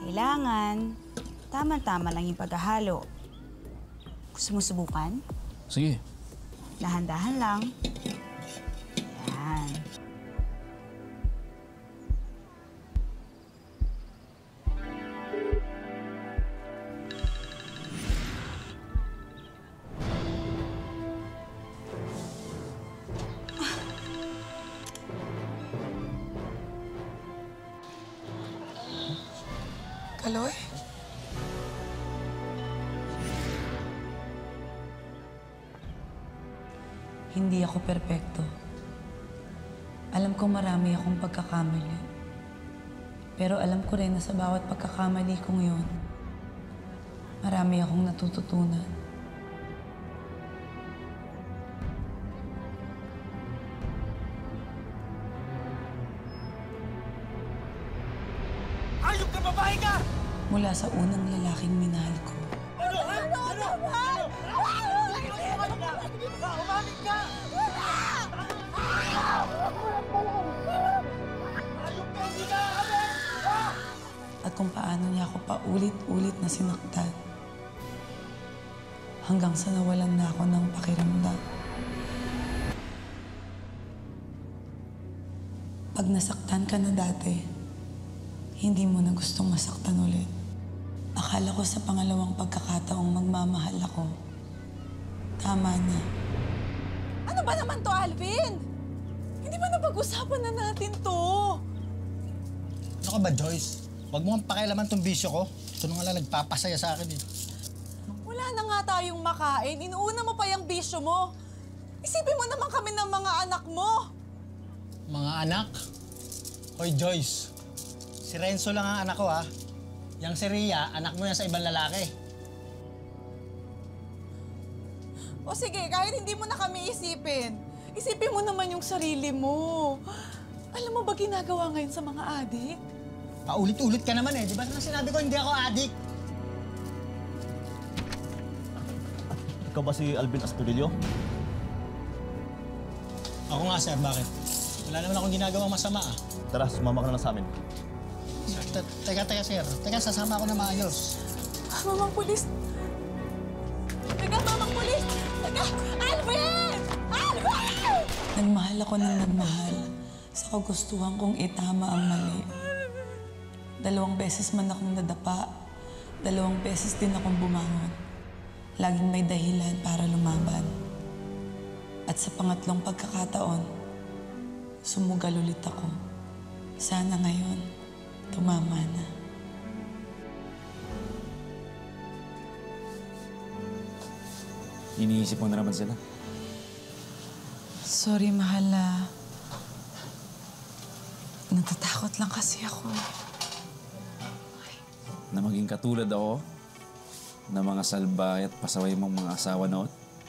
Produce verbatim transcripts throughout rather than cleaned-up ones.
Kailangan, tama-tama lang yung paghahalo. Gusto mo subukan? Sige. Dahan-dahan lang. Yan. Kaloy? Hindi ako perpekto. Alam ko marami akong pagkakamali. Pero alam ko rin na sa bawat pagkakamali kong yun, marami akong natututunan. Ayok ka, babae ka! Mula sa unang lalaking minahal ko. Ano? Ano? Ano? Ano? Umamig ka! Ayok ka, hindi ka kami! At kung paano niya ako paulit-ulit na sinaktan. Hanggang sa nawalan na ako ng pakiramdam. Pag nasaktan ka na dati, hindi mo na gustong masaktan ulit. Akala ko sa pangalawang pagkakataong magmamahal ako, tama na. Ano ba naman to, Alvin? Hindi ba napag-usapan na natin to? Ano ka ba, Joyce? Huwag mo kang pakialaman tong bisyo ko. Ito na nga lang nagpapasaya sa akin eh. Wala na nga tayong makain. Inuuna mo pa yung bisyo mo. Isipin mo naman kami ng mga anak mo. Mga anak? Hoy, Joyce. Si Renzo lang ang anak ko, ha? Yang si Ria, anak mo yan sa ibang lalaki. O sige, kahit hindi mo na kami isipin, isipin mo naman yung sarili mo. Alam mo ba ginagawa ngayon sa mga adik? Paulit-ulit ka naman eh. Di ba naman sinabi ko hindi ako adik? Ikaw ba si Alvin Astudillo? Ako nga, sir. Bakit? Wala naman akong ginagawang masama, ah. Tara, sumama ka na lang sa amin. Te- Teka, teka, sir. Teka, sasama ako na maayos. Mamang pulis! Teka, mamang pulis! Teka! Alvin! Alvin! Nagmahal ako ng nagmahal sa kagustuhan kong itama ang mali. Dalawang beses man akong nadapa, dalawang beses din akong bumangon. Laging may dahilan para lumaban. At sa pangatlong pagkakataon, sumugal ulit ako. Sana ngayon, tumama na. Iniisip mo na naman sila. Sorry, mahal na. Natatakot lang kasi ako. Na maging katulad ako na mga salbahe at pasaway mong mga asawa noon.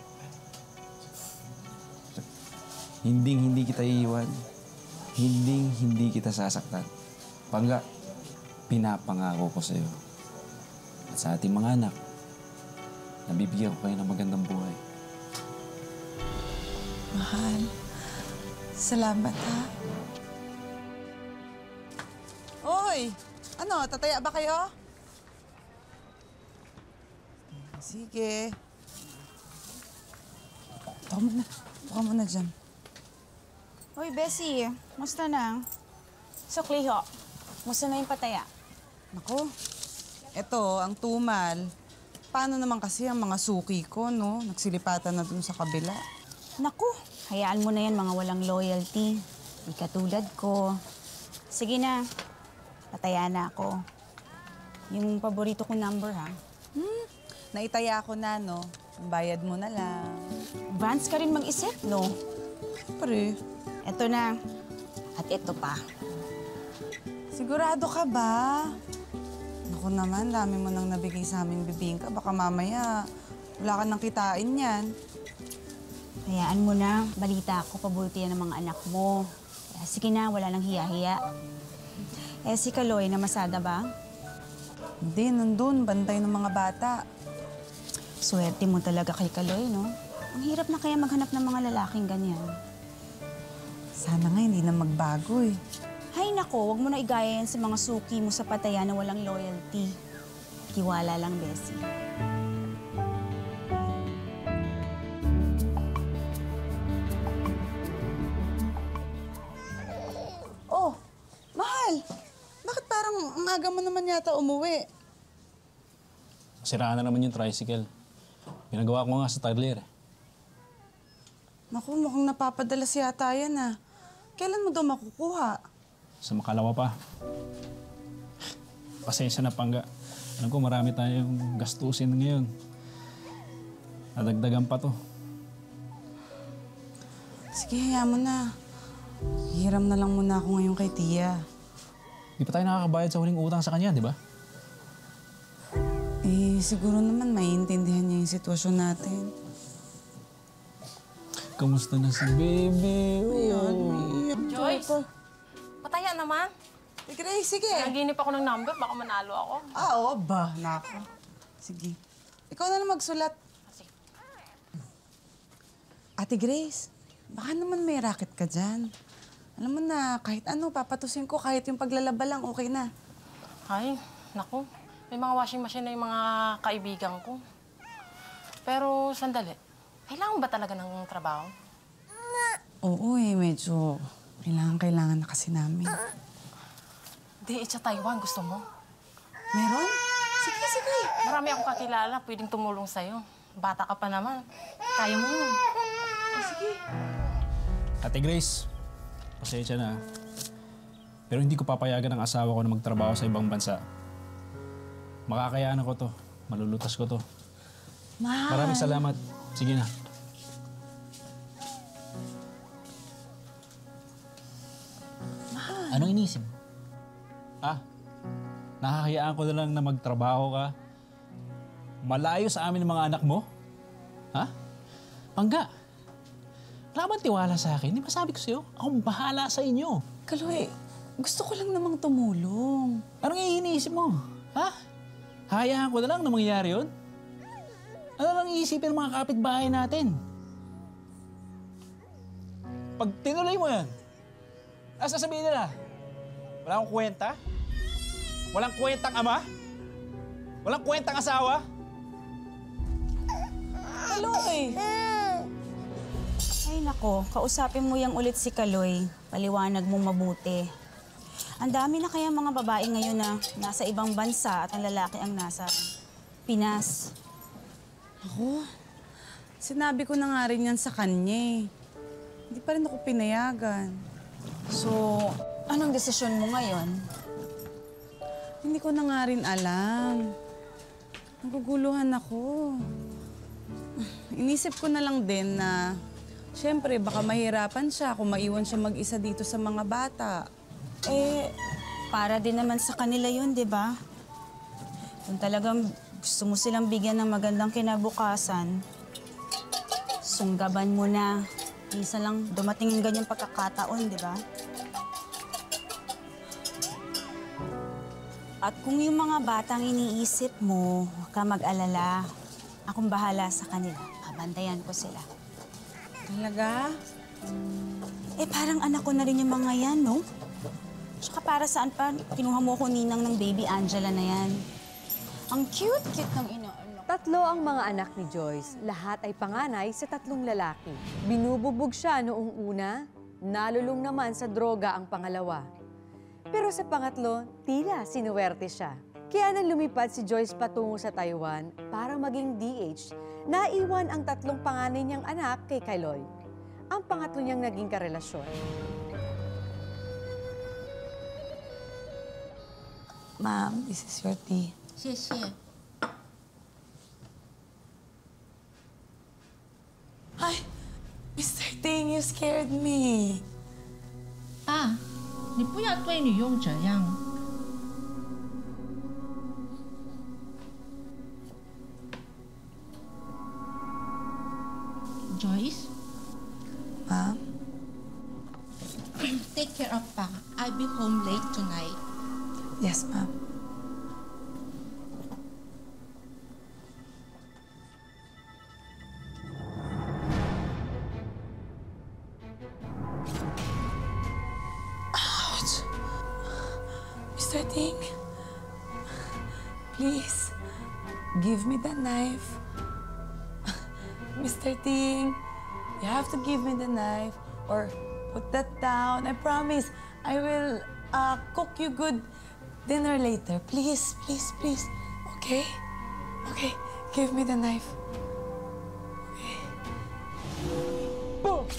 Hinding hindi kita iiwan. Hinding hindi kita sasaktan. Pangga, pinapangako ko sa'yo. At sa ating mga anak, nabibigyan ko kayo ng magandang buhay. Mahal, salamat ha. Oy! Ano, tataya ba kayo? Sige. Tuka mo na. Tuka mo na dyan. Hoy, Bessie. Musta na? Sukli ho. Musta na yung pataya? Naku, eto, ang tumal. Paano naman kasi ang mga suki ko, no? Nagsilipatan na dun sa kabila. Naku, hayaan mo na yan mga walang loyalty. Di katulad ko. Sige na. Pataya na ako. Yung paborito kong number, ha? Hmm, naitaya ko na, no? Ang bayad mo na lang. Advance ka rin mag-isip, no? Pre, Eto na. At eto pa. sigurado ka ba? Naku naman, dami mo nang nabigay sa aming bibingka. Baka mamaya, wala ka nang kitain yan. Hayaan mo na. Balita ako, paborito yan ng mga anak mo. Kaya sige na, wala nang hiya-hiya. Eh, si Kaloy, namasada ba? Hindi, nandun, bantay ng mga bata. Swerte mo talaga kay Kaloy, no? Ang hirap na kaya maghanap ng mga lalaking ganyan. Sana nga hindi na magbago eh. Hay nako, wag mo na igaya yan sa mga suki mo sa patayan na walang loyalty. Tiwala lang, Bessie. Oh, mahal. Bakit parang ang aga mo naman yata umuwi? Siraan na naman yung tricycle. Pinagawa ko nga sa taglier. Naku, mukhang napapadalas yata yan ah. Kailan mo daw makukuha? Sa makalawa pa. Pasensya na, Pangga. Alam ko marami tayong gastusin ngayon. Nadagdagan pa to. Sige, hayaan mo na. Hiram na lang muna ako ngayon kay Tia. Di pa tayo nakakabayad sa huling utang sa kanya, di ba? Eh, siguro naman maiintindihan niya yung sitwasyon natin. Kamusta na si baby? Oh. Joyce, pataya naman. Eh, Grace, sige. Naginip ako ng number, baka manalo ako. Ah, oo ba? Nako. Sige. Ikaw na lang magsulat. Sige. Ate Grace, baka naman may racket ka dyan. Alam mo na, kahit ano, papatusin ko, kahit yung paglalaba lang, okay na. Ay, naku. May mga washing machine na yung mga kaibigan ko. Pero, sandali. Kailangan ba talaga ng trabaho? Oo eh, medyo kailangan-kailangan na kasi namin. Di, sa Taiwan. Gusto mo? Meron? Sige, sige. Marami akong kakilala. Pwedeng tumulong sa'yo. Bata ka pa naman. Kaya mo yun. Oh, sige. Ate Grace, pasensya na. Pero hindi ko papayagan ang asawa ko na magtrabaho sa ibang bansa. Makakayaan ko to. Malulutas ko to. Mahal. Maraming salamat. Sige na. Mahal. Anong inisip? Ah, nakakayaan ko na lang na magtrabaho ka. Malayo sa amin ng mga anak mo? Ha? Pangga, wala bang tiwala sa akin? Di ba sabi ko sa'yo, akong bahala sa inyo. Kaloy, gusto ko lang namang tumulong. Anong iniisip mo? Ha? Hayaan ko na lang na mangyayari yun? Ano lang iisipin ng mga kapitbahay natin? Pag tinuloy mo yan, ano sasabihin nila? Wala akong kwenta? Walang kwentang ama? Walang kwentang asawa? Kaloy! Ay nako, kausapin mo yang ulit si Kaloy. Paliwanag mo mabuti. Ang dami na kaya mga babae ngayon na nasa ibang bansa at ang lalaki ang nasa Pinas. Ako, sinabi ko na nga rin yan sa kanya eh. Hindi pa rin ako pinayagan. So, anong desisyon mo ngayon? Hindi ko na nga rin alam. Naguguluhan ako. Inisip ko na lang din na, siyempre, baka mahirapan siya kung maiwan siya mag-isa dito sa mga bata. Eh, para din naman sa kanila yun, di ba? Kung talagang gusto mo silang bigyan ng magandang kinabukasan, sunggaban mo na. Minsan lang dumating yung ganyang pagkakataon, di ba? At kung yung mga batang iniisip mo, huwag ka mag-alala. Akong bahala sa kanila. Babantayan ko sila. Talaga? Eh, parang anak ko na rin yung mga yan, no? Tsaka para saan pa, kinuha mo ko ninang ng baby Angela na yan. Ang cute-cute ng inaanak. Tatlo ang mga anak ni Joyce. Lahat ay panganay sa tatlong lalaki. Binububog siya noong una, nalulung naman sa droga ang pangalawa. Pero sa pangatlo, tila sinuwerte siya. Kaya nang lumipad si Joyce patungo sa Taiwan para maging D H, naiwan ang tatlong panganay niyang anak kay Kaloy. Ang pangatlo niyang naging karelasyon. Ma'am, this is your tea. 谢谢。 Ay, Mister Ting, you scared me. 爸，你不要对女佣这样。Joyce, Ma'am? take care of Pa. I'll be home late tonight. Yes, ma'am. Ouch! Please, give me the knife. Mister Ting, you have to give me the knife or put that down. I promise I will uh, cook you good dinner later. Please, please, please. Okay? Okay, give me the knife. Okay. Boom!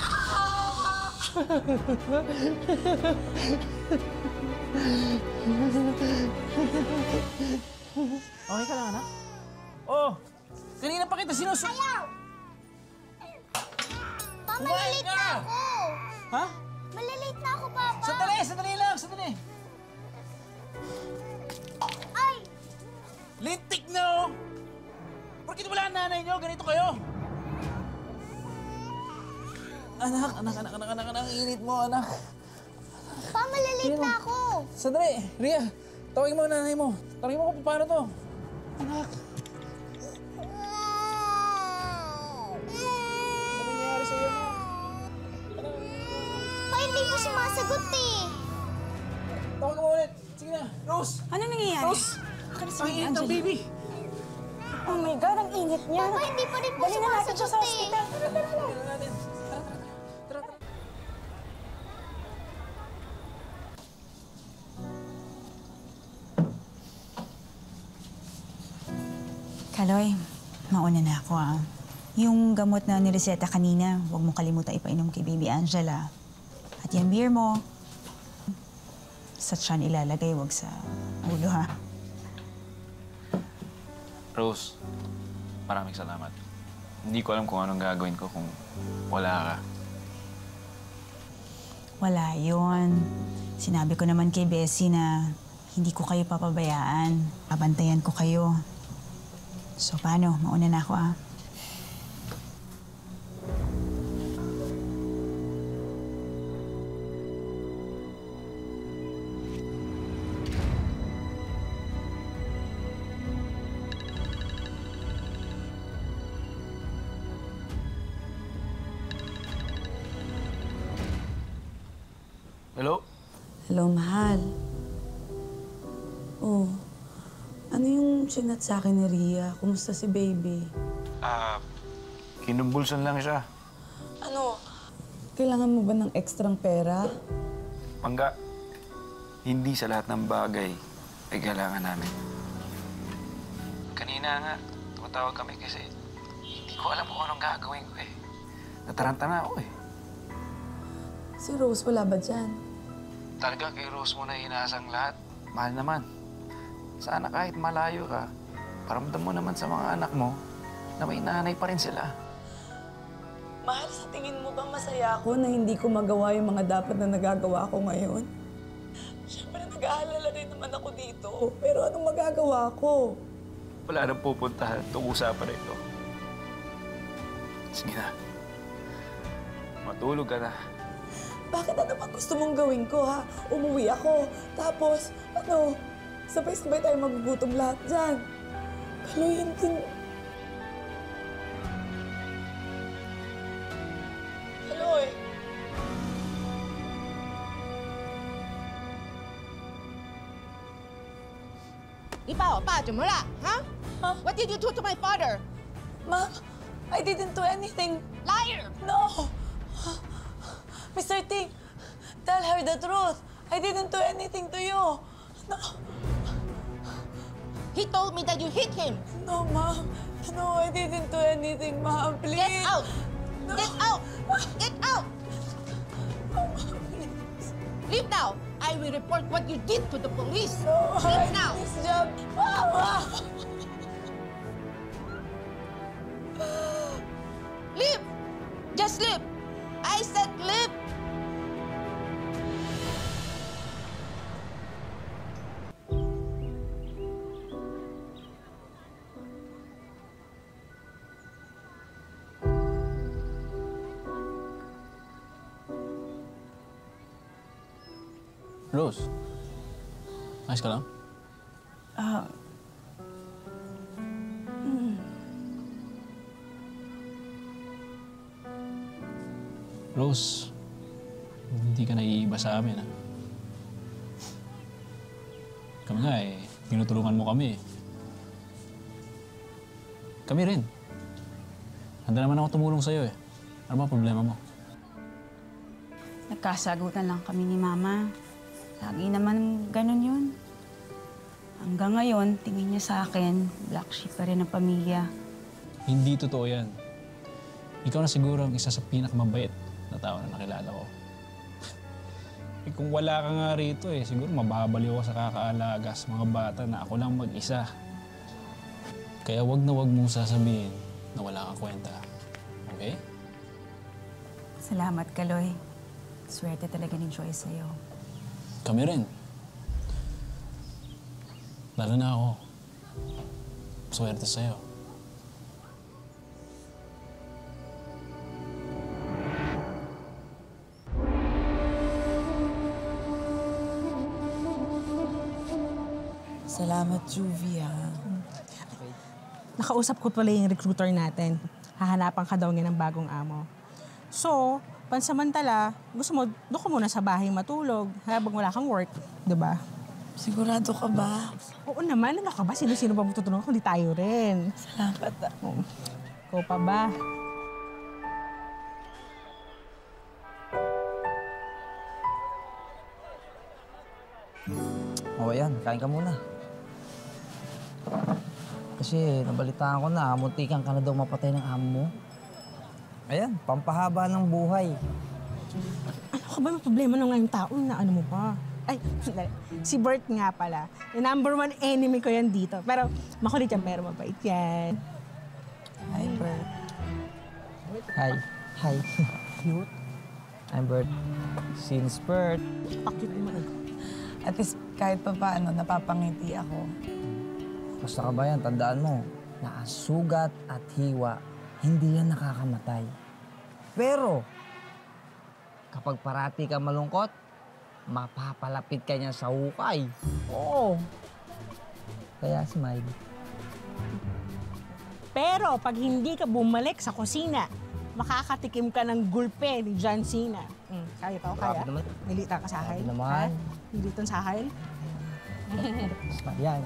Okay ka lang, anak? Oh! Kanina pa kita sinusuk... Ayaw! Pa, malilate na ako! Ha? Malilate na ako, Papa! Sandali! Sandali lang! Sandali! Ay! Lintik na, oh! Porkit wala ang nanay niyo? Ganito kayo? Anak, anak, anak, anak, anak, anak, init mo, anak. Pa, malilate na ako! Sandali! Ria, tawagin mo ang nanay mo. Tawagin mo kung paano to. Anak. Ano nangyayari sa'yo, anak? Pa, hindi mo sumasagot eh! Tawagin mo ulit. Sige na. Rose! Ano nangyayari? Rose! Ang init ng baby! Oh my God, ang init niya. Papa, hindi pa rin po Dali na natin siya sa sumasagot eh! hospital. Tara, tara, tara. Tara natin. Tara, tara. Tara, tara. Kaloy, mauna na ako ah. Yung gamot na nireseta kanina, huwag mong kalimutan ipainom kay Baby Angela. At yung beer mo, sa tiyan ilalagay, huwag sa ulo ha. Rose, maraming salamat. Hindi ko alam kung anong gagawin ko kung wala ka. Wala yun. Sinabi ko naman kay Bessie na hindi ko kayo papabayaan. Pabantayan ko kayo. So paano? Mauna na ako ah. Hello? Hello, mahal. Oh, ano yung sinat sa akin ni Ria? Kumusta si baby? Ah, kinumbulsan lang siya. Ano? Kailangan mo ba ng ekstrang pera? Mangga, hindi sa lahat ng bagay ay kailangan namin. Kanina nga, tumatawag kami kasi hindi ko alam kung anong gagawin ko eh. Nataranta na ako eh. Si Rose, wala ba dyan? Talaga kay Rose mo na inaasang lahat. Mahal naman. Sana kahit malayo ka, paramdam mo naman sa mga anak mo na may nanay pa rin sila. Mahal, sa tingin mo ba masaya ako na hindi ko magawa yung mga dapat na nagagawa ko ngayon? Siyempre, nag-aalala rin naman ako dito. Pero anong magagawa ko? Wala nang pupuntahan itong usapan na ito. Sige na. Matulog ka na. Bakit ano ba gusto mong gawin ko, ha? Umuwi ako. Tapos, ano, sabay-sabay tayo magugutom lahat dyan. Kaloy, hindi... Kaloy! Ikaw, pa, jumula, ha? Huh? What did you do to my father? Ma'am, I didn't do anything. Liar! No! Mister Ting, tell her the truth. I didn't do anything to you. No. He told me that you hit him. No, Mom. No, I didn't do anything, Mom. Please. Get out! No. Get out! Get out! No, Mom, please. Leave now. I will report what you did to the police. No, Leave I now. this job. Mama! Leave! Just leave! I said leave! Rose, ayos ka lang? Ah, Rose, hindi ka naiiba sa amin, ha? Kami nga eh, tinutulungan mo kami. Kami rin. Handa naman ako tumulong sa'yo eh. Ano ba problema mo? Nagkasagutan lang kami ni Mama. Lagi naman ganun yun. Hanggang ngayon, tingin niya sa akin, black sheep pa rin ang pamilya. Hindi totoo yan. Ikaw na siguro ang isa sa pinakamabait na tao na nakilala ko. Eh, kung wala ka nga rito eh, siguro mababaliw ako sa kakaalaga sa mga bata na ako lang mag-isa. Kaya wag na wag mong sasabihin na wala kang kwenta. Okay? Salamat, Kaloy. Swerte talaga ni Joyce sa'yo. Kami rin. Lalo na ako. Swerte sa'yo. Salamat, Juvie, ha? Nakausap ko pala yung recruiter natin. Hahanapan ka daw niya ng bagong amo. So, pansamantala, gusto mo, doon ka muna sa bahay matulog habang wala kang work, di ba? Sigurado ka ba? Oo naman, ano ka ba? Sino-sino ba matutulungan kundi tayo rin? Salamat, ha? Oo. Ikaw pa ba? O yan, kain ka muna. Kasi nabalitaan ko na, muntikan ka na daw mapatay ng amo mo. Ayan, pampahaba ng buhay. Ano ka ba? May problema na ngayong taon na ano mo pa? Ay, si Bert nga pala. Yung number one enemy ko yan dito. Pero makulit yan, pero mabait yan. Hi, Bert. Hi. Hi. Cute. I'm Bert. Since Bert. Pakit mo. At least kahit pa paano, napapangiti ako. Basta ka ba yan, tandaan mo, na ang sugat at hiwa, hindi yan nakakamatay. Pero, kapag parati ka malungkot, mapapalapit ka niya sa hukay. Oo. Kaya smile. Pero pag hindi ka bumalik sa kusina, makakatikim ka ng gulpe ni John Cena. Mm, kaya to, kaya? Naman. Nilita ka sa akin? naman. Nilitan sa akin? Yan.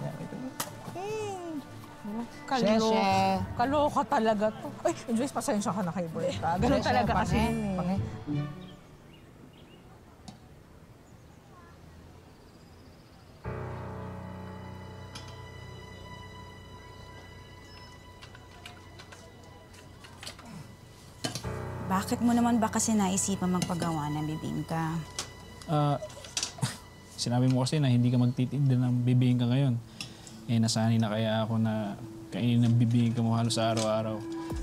Kalo, Sheshe. kaloka talaga to. Ay, Joyce, pasensya ka na kay Bert. ha? Ganun Sheshe, talaga kasi. pange, pange. Bakit mo naman ba kasi naisipan magpagawa ng bibingka? Ah, sinabi mo kasi na hindi ka magtitinda ng bibingka ngayon. Eh, nasanay na kaya ako na kainin ng bibingka mo halos araw-araw.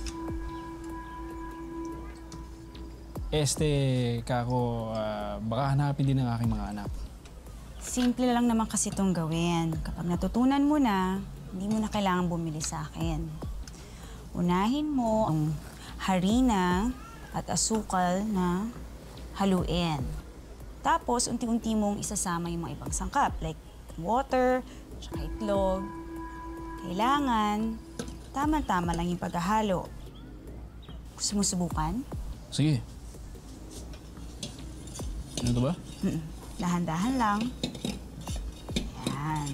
Este, kako, ah, baka hanapin din ng aking mga anak. Simple lang naman kasi itong gawin. Kapag natutunan mo na, hindi mo na kailangan bumili sa akin. Unahin mo ang harina at asukal na haluin. Tapos, unti-unti mong isasama yung mga ibang sangkap, like water, tsaka itlog. Kailangan, tama-tama lang yung paghahalo. Gusto mo subukan? Sige. Ano to ba? Mm-mm. Dahan-dahan lang. Yan.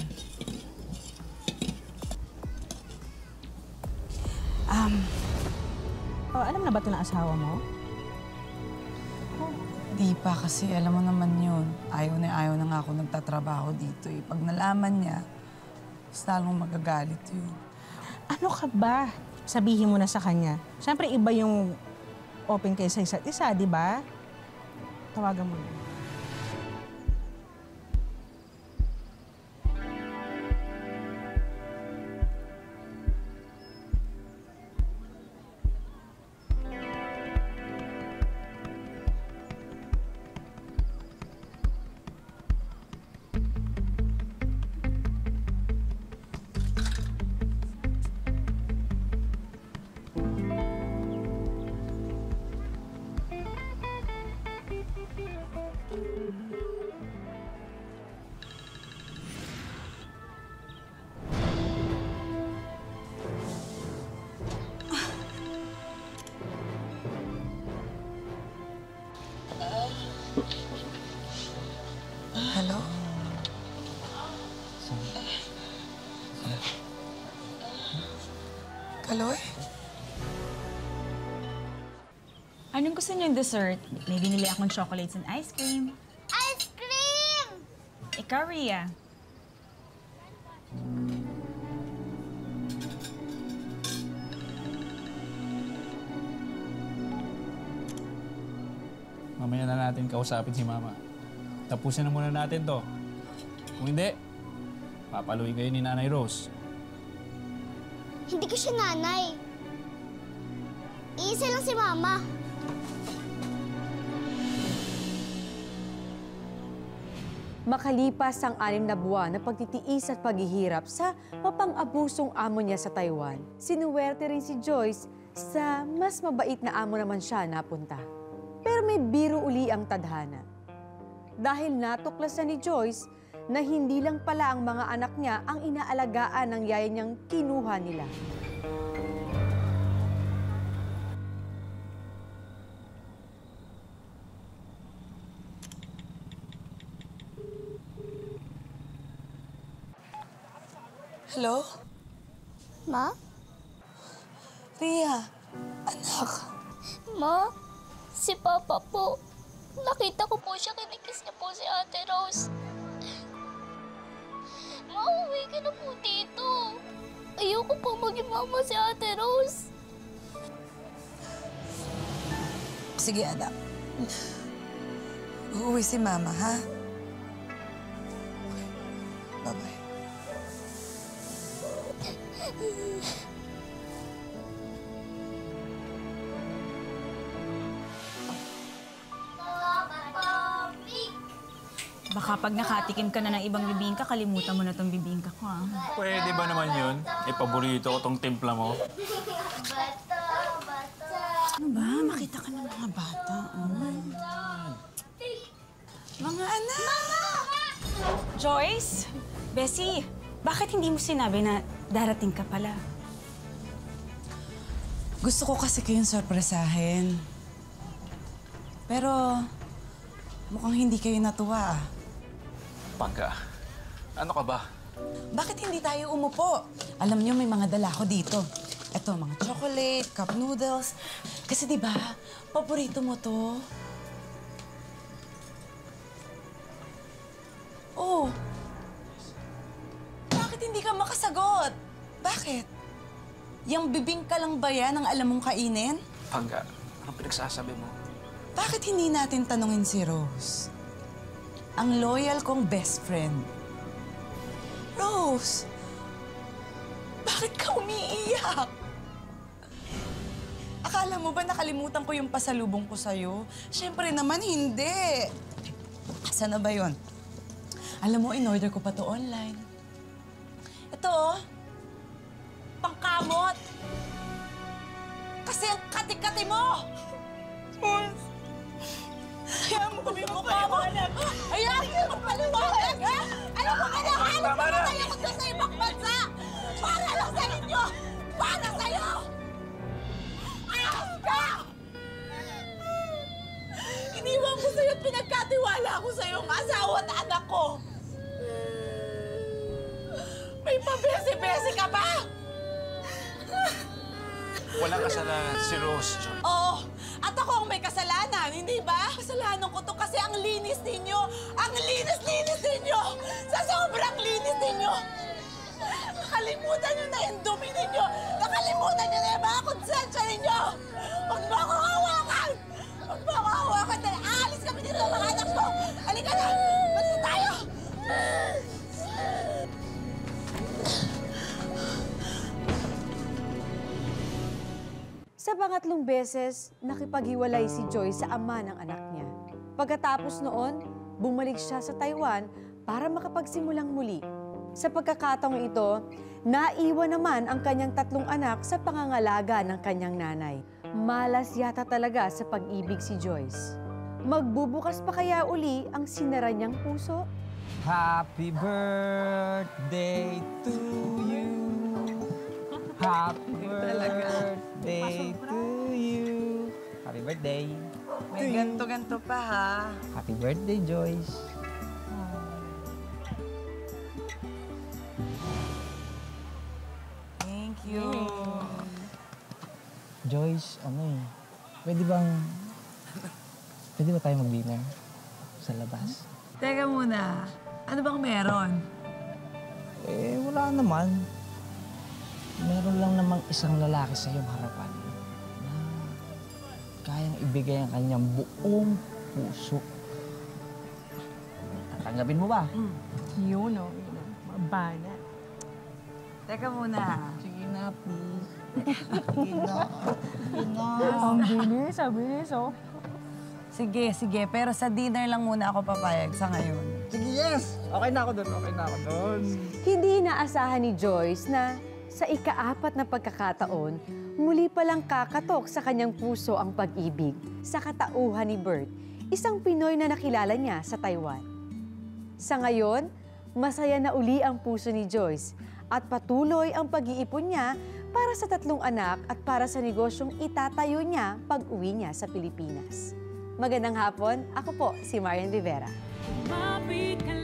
Um, Oh, alam na ba ito na asawa mo? Di pa kasi, alam mo naman yun. Ayaw na ayaw na nga ako nagtatrabaho dito eh. Pag nalaman niya, mas lalong magagalit yun. Ano ka ba? Sabihin mo na sa kanya. Siyempre, iba yung open kayo sa isa't isa, di ba? Tawagan mo na. Kaloy? Anong gusto niyong dessert? May binili akong chocolates and ice cream. Ice cream! Ikaw, Rhea. Mamaya na natin kausapin si Mama. Tapusin na muna natin to. Kung hindi, papaluin kayo ni Nanay Rose. Hindi ko siya nanay. Iisa lang si Mama. Makalipas ang anim na buwan na pagtitiis at paghihirap sa mapang-abusong amo niya sa Taiwan, sinuwerte rin si Joyce sa mas mabait na amo naman siya napunta. Pero may biro uli ang tadhana. Dahil natuklasan ni Joyce na hindi lang pala ang mga anak niya ang inaalagaan ng yaya niyang kinuha nila. Hello? Ma? Rhea, anak. Ma? Si Papa po. Nakita ko po siya, kinikiss niya po si Ate Rose. Ma, uwi ka na po dito. Ayoko po maging mama si Ate Rose. Sige, anak. Uuwi si Mama, ha? Bye-bye. Baka pag nakatikim ka na ng ibang bibingka, kalimutan mo na tong bibingka ko, ah. Pwede ba naman yun? Eh, paborito ko tong timpla mo. Bata, bata. Ano ba? Makita ka ng mga bata. Oh. Mga anak! Joyce? Bessie, bakit hindi mo sinabi na darating ka pala? Gusto ko kasi kayong sorpresahin. Pero mukhang hindi kayo natuwa, ah. Pangga, ano ka ba? Bakit hindi tayo umupo? Alam niyo, may mga dala ko dito. Ito, mga chocolate, cup noodles. Kasi di ba, paborito mo to. Oh. Bakit hindi ka makasagot? Bakit? Yang bibingka lang ba yan ang alam mong kainin? Pangga, anong pinagsasabi mo? Bakit hindi natin tanungin si Rose? Ang loyal kong best friend. Rose! Bakit ka umiiyak? Akala mo ba nakalimutan ko yung pasalubong ko sa'yo? Siyempre naman hindi. Asan na ba yun? Alam mo, in-order ko pa to online. Ito, oh. Pangkamot! Kasi ang kati-kati mo! Rose! Ayaw mo kami magpapaliwanag! Ayaw mo magpaliwanag, ha? Alam mo, kailangan mo tayo ko doon sa ibang bansa! Para lang sa inyo! Para sa'yo! Ayos ka! Iniwan ko sa'yo at pinagkatiwala ko sa'yo ang asawa at anak ko! May pabesi-besi ka ba? Walang kasalanan si Rose, Joy. Oo. At ako ang may kasalanan, hindi ba? Kasalanan ko to kasi ang linis ninyo. Ang linis-linis ninyo. Sa sobrang linis ninyo. Nakalimutan nyo na yung dumi ninyo. Nakalimutan nyo na yung mga konsensya ninyo. Huwag mo ako hawakan. Huwag mo ako hawakan. Dahil aalis kami dito ng mga anak mo. Halika na. Basta tayo. Sa pangatlong beses, nakipaghiwalay si Joyce sa ama ng anak niya. Pagkatapos noon, bumalik siya sa Taiwan para makapagsimulang muli. Sa pagkakataong ito, naiwan naman ang kanyang tatlong anak sa pangangalaga ng kanyang nanay. Malas yata talaga sa pag-ibig si Joyce. Magbubukas pa kaya uli ang sinara niyang puso? Happy birthday to you. Happy birthday to you. Happy birthday. May ganto-ganto pa, ha? Happy birthday, Joyce. Thank you. Joyce, ano eh, pwede bang, pwede ba tayo mag-dinner sa labas? Teka muna, ano bang meron? Eh, wala naman. Meron lang namang isang lalaki sa iyong harapan na kayang ibigay ang kanyang buong puso. Tatanggapin mo ba? Mm. Yun, no? Yun, no? Mabana. Teka muna. Sige na, please. Sige na. Sige na. Ang bilis, ang bilis, oh. Sige, sige. Pero sa dinner lang muna ako papayag sa ngayon. Sige, yes! Okay na ako doon, okay na ako doon. Hindi inaasahan ni Joyce na sa ikaapat na pagkakataon, muli palang kakatok sa kanyang puso ang pag-ibig sa katauhan ni Bert, isang Pinoy na nakilala niya sa Taiwan. Sa ngayon, masaya na uli ang puso ni Joyce at patuloy ang pag-iipon niya para sa tatlong anak at para sa negosyong itatayo niya pag-uwi niya sa Pilipinas. Magandang hapon, ako po si Marian Rivera. Mapit ka